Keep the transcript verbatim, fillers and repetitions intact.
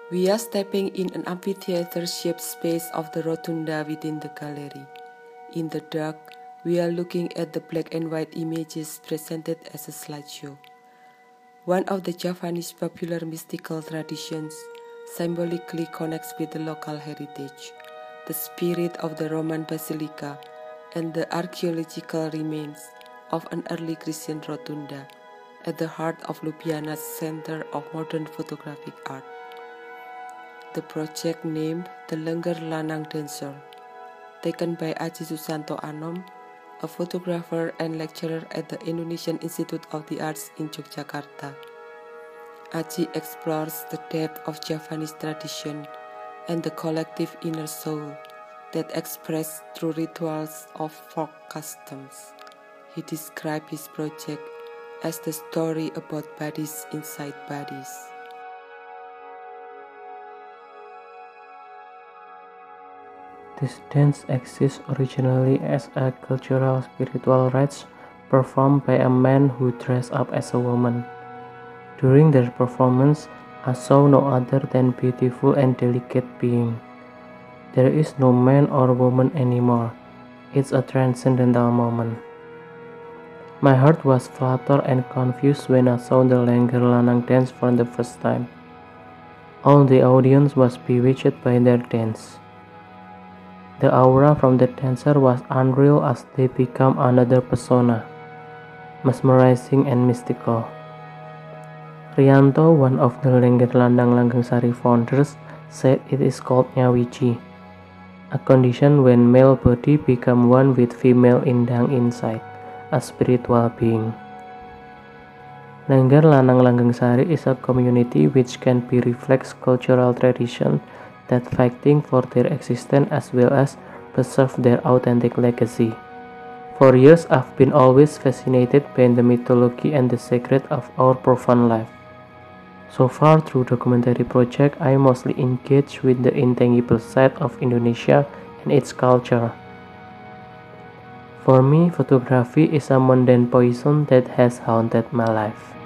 We are stepping in an amphitheater-shaped space of the rotunda within the gallery. In the dark, we are looking at the black and white images presented as a slideshow. One of the Javanese popular mystical traditions symbolically connects with the local heritage, the spirit of the Roman basilica, and the archaeological remains of an early Christian rotunda at the heart of Ljubljana's center of modern photographic art. The project named The Lengger Lanang Dancer, taken by Aji Susanto Anom, a photographer and lecturer at the Indonesian Institute of the Arts in Yogyakarta. Aji explores the depth of Javanese tradition and the collective inner soul that expressed through rituals of folk customs. He described his project as the story about bodies inside bodies. This dance exists originally as a cultural spiritual rites performed by a man who dressed up as a woman. During their performance, I saw no other than beautiful and delicate being. There is no man or woman anymore. It's a transcendental moment. My heart was fluttered and confused when I saw the Lengger Lanang dance for the first time. All the audience was bewitched by their dance. The aura from the dancer was unreal as they become another persona, mesmerizing and mystical. Rianto, one of the Lengger Lanang Langgeng Sari founders, said it is called nyawiji, a condition when male body become one with female indang inside, a spiritual being. Lengger Lanang Langgeng Sari is a community which can be reflects cultural tradition that fighting for their existence as well as preserve their authentic legacy. For years I've been always fascinated by the mythology and the secret of our profound life. So far through documentary project, I mostly engage with the intangible side of Indonesia and its culture. For me, photography is a mundane poison that has haunted my life.